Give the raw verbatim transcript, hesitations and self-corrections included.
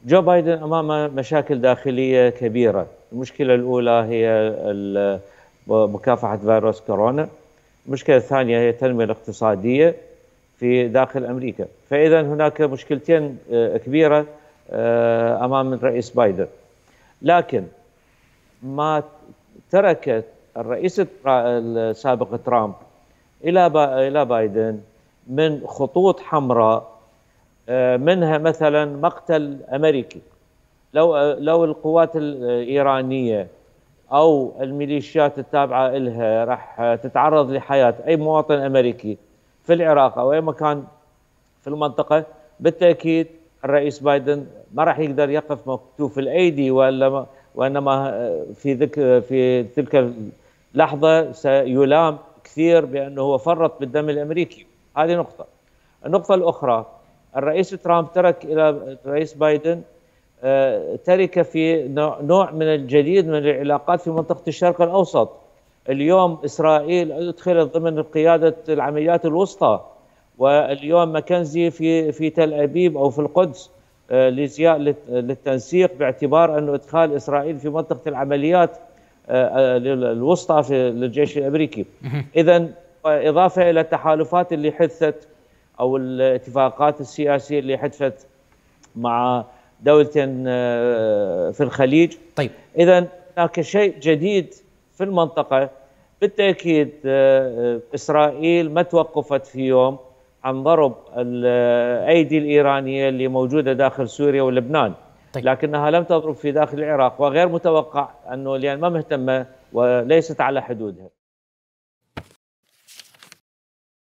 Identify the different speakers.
Speaker 1: جو بايدن أمامه مشاكل داخلية كبيرة. المشكلة الأولى هي مكافحة فيروس كورونا. المشكلة الثانية هي التنمية الاقتصادية في داخل أمريكا. فإذا هناك مشكلتين كبيرة أمام الرئيس بايدن. لكن ما تركت الرئيس السابق ترامب إلى إلى بايدن من خطوط حمراء، منها مثلا مقتل أمريكي. لو لو القوات الإيرانية أو الميليشيات التابعة لها راح تتعرض لحياة أي مواطن أمريكي في العراق أو أي مكان في المنطقة، بالتأكيد الرئيس بايدن ما راح يقدر يقف مكتوف الأيدي، ولا وإنما في ذك في تلك اللحظة سيلام كثير بأنه هو فرط بالدم الأمريكي. هذه نقطة. النقطة الأخرى، الرئيس ترامب ترك إلى الرئيس بايدن ترك في نوع من الجديد من العلاقات في منطقة الشرق الأوسط. اليوم إسرائيل أدخلت ضمن قيادة العمليات الوسطى، واليوم ماكنزي في في تل أبيب أو في القدس للتنسيق، باعتبار أنه إدخال إسرائيل في منطقة العمليات الوسطى في للجيش الأمريكي. إذن إضافة إلى التحالفات اللي حدثت أو الاتفاقات السياسية اللي حدثت مع دولتين في الخليج.
Speaker 2: طيب،
Speaker 1: إذن هناك شيء جديد في المنطقة. بالتأكيد إسرائيل ما توقفت في يوم عن ضرب الأيدي الإيرانية اللي موجودة داخل سوريا ولبنان.
Speaker 2: طيب.
Speaker 1: لكنها لم تضرب في داخل العراق، وغير متوقع أنه لأن ما مهتمة وليست على حدودها.